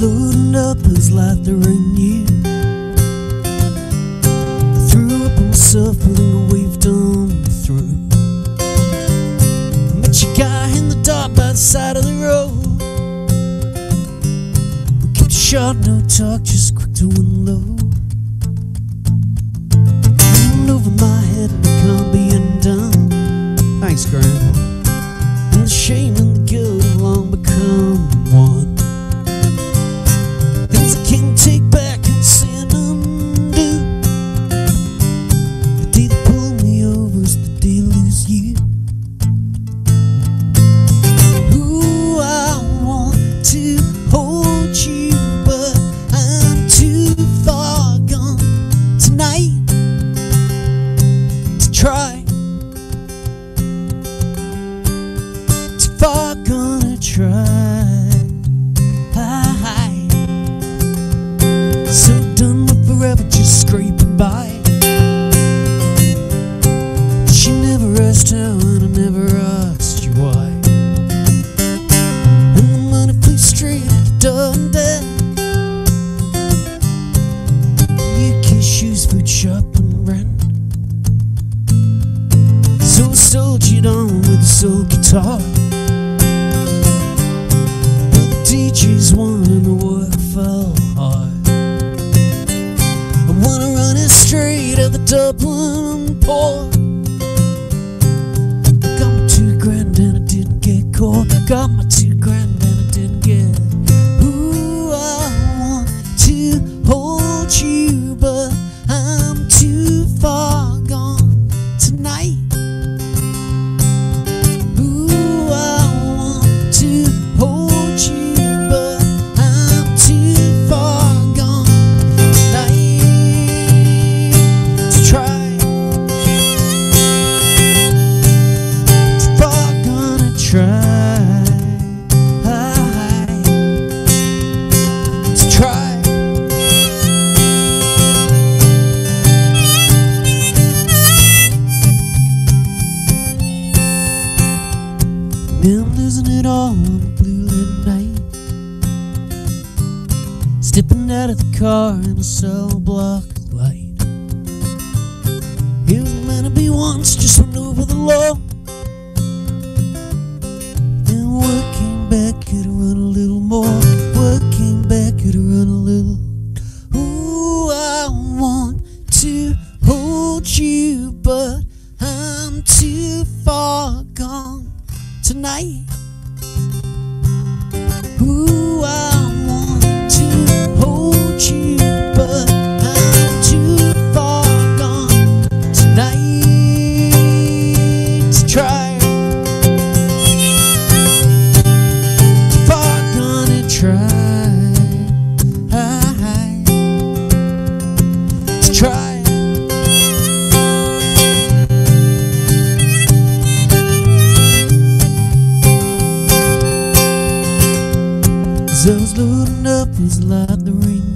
loading up his life there ain't you. I threw up on myself, pulling a wave down through. I met your guy in the dark by the side of the road. We kept it short, no talk, just quick to unload. Hanging over my head and it can't be undone. Thanks, Graham. And the shame and the guilt have long become one. Things I can't take back and say undo. The day that pulled me over is the day I lose you. Ooh, I want to hold you, but I'm too far gone tonight to try. Too far gonna try. So done with forever, just scraping by. She never asked how and I never asked you why. And the money flew straight at the door and then you kiss shoes, food shop and rent. So I soldiered on with a soul guitar. But the DJ's won and the work fell hard. I wanna run it straight at the Dublin port. Got my $2,000 and I didn't get caught. Got my $2,000 and I didn't get. Ooh, I want to hold you, but I'm too far gone tonight. Ooh, I want to hold you, but I'm too far gone tonight. Now I'm losing it all on a blue lit night. Stepping out of the car in a cell block light. It was meant to be once, just went over the law. Then word came back, could have run a little more. Word came back, could have run a little. Ooh, I want to hold you, but I'm too far gone tonight. Ooh, I want to hold you, but I'm too far gone tonight to try. Too far gone to try. To try. I was loading up his life there ain't